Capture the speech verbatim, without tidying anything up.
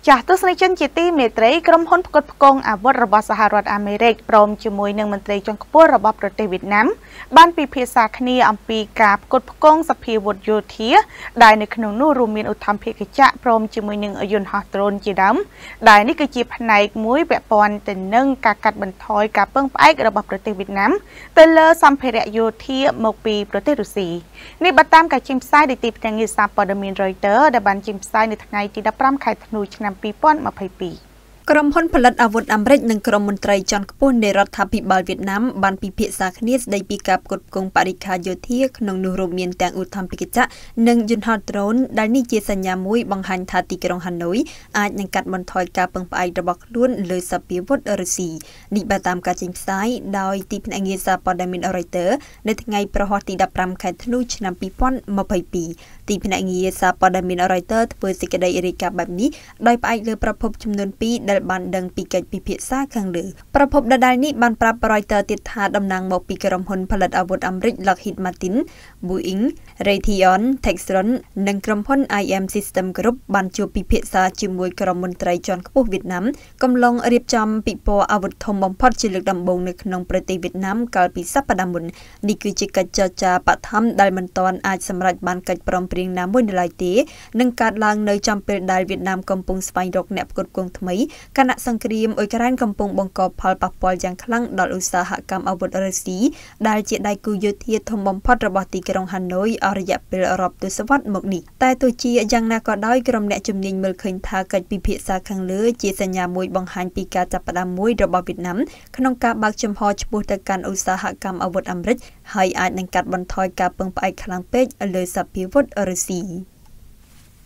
ចាស់ទស្សនិកជនជាទីមេត្រីក្រុមហ៊ុនផ្គត់ផ្គង់អាវុធរបស់សហរដ្ឋអាមេរិកព្រមជាមួយនឹងមន្ត្រីជាន់ខ្ពស់របស់ប្រទេសវៀតណាមបានពិភាក្សាគ្នាអំពីការផ្គត់ផ្គង់សភាវុធយោធាដែលនៅក្នុងនោះរួមមានឧទ្ធម្ភាគចក្រព្រមជាមួយនឹងយន្តហោះដ្រូនជាដើមដែលនេះគឺជាផ្នែកមួយពាក់ព័ន្ធទៅនឹងការកាត់បន្ថយការពឹងផ្អែករបស់ប្រទេសវៀតណាមទៅលើសម្ភារៈយោធាមកពីប្រទេសរុស្ស៊ីនេះបើតាមការចេញផ្សាយដោយទីភ្នាក់ងារសារព័ត៌មាន Reuters ដែលបានចេញផ្សាយនៅថ្ងៃទីដប់ប្រាំខែធ្នូឆ្នាំពីរពាន់ម្ភៃពីរ ក្រុមហ៊ុនផលិតអាវុធអាមេរិកនិងក្រុមមន្ត្រីជាន់ខ្ពស់នៃរដ្ឋាភិបាលវៀតណាមបានពិភាក្សាគ្នាស្ដីពីការផ្គត់ផ្គង់បរិក្ខារយោធាក្នុងនោះរួមមានទាំងឧទ្ធម្ភាគចក្រនិងយន្តហោះដ្រូនដែលនេះជាសញ្ញាមួយបង្ហាញថាទីក្រុងហាណូយអាចនឹងកាត់បន្ថយការពឹងផ្អែករបស់ខ្លួនលើសភាវុធរុស្ស៊ីនេះបើតាមការចេញផ្សាយដោយទីភ្នាក់ងារសារព័ត៌មាន Reuters នៅថ្ងៃប្រហ័សទីដប់ប្រាំខែធ្នូឆ្នាំពីរពាន់ម្ភៃពីរ ទីភ្នាក់ងារសារព័ត៌មាន Reuters ធ្វើសេចក្តីរាយការណ៍បែបនេះដោយផ្អែកលើប្រភពចំនួនពីរដែលបានដឹងពីកិច្ចពិភាក្សាខាងលើប្រភពដដែលនេះបានប្រាប់ Reuters ទៀតថាតំណាងមកពីក្រុមហ៊ុនផលិតអាវុធអាមេរិក Lockheed Martin, Boeing, Raytheon, Textron និងក្រុមហ៊ុន I M System Group បានជួបពិភាក្សាជាមួយក្រុមមន្ត្រីជាន់ខ្ពស់វៀតណាមកំឡុងរៀបចំពិព័រណ៍អាវុធធំបំផុតជាលើកដំបូងនៅក្នុងប្រទេសវៀតណាមកាលពីសប្តាហ៍មុននេះគឺជាកិច្ចចរចាបឋមដែលមិនទាន់អាចសម្រេចបានកិច្ចព្រមព្រៀងណាមួយនៅឡើយទេនឹងកើតឡើងនៅចំពេលដែលវៀតណាមកំពុងស្វែងរកអ្នកផ្គត់ផ្គង់ថ្មីគណៈសង្គ្រាមអ៊ុយក្រែនកំពុងបង្កផលប៉ះពាល់យ៉ាងខ្លាំងដល់ឧស្សាហកម្មអាវុធរុស្ស៊ីដែលជាដៃគូយោធាធំបំផុតរបស់ទីក្រុងហាណូយអស់រយៈពេលរាប់ទសវត្សរ៍មកនេះតែទោះជាយ៉ាងណាក៏ដោយក្រុមអ្នកជំនាញមើលឃើញថាកិច្ចពិភាក្សាខាងលើជាសញ្ញាមួយបង្ហាញពីការចាប់ផ្ដើមមួយរបស់វៀតណាមក្នុងការបើកចំហឆ្ពោះទៅកាន់ឧស្សាហកម្មអាវុធអាមេរិកហើយអាចនឹងកាត់បន្ថយការពឹងផ្អែកខ្លាំងពេកលើសភាវុធរុស្ស៊ី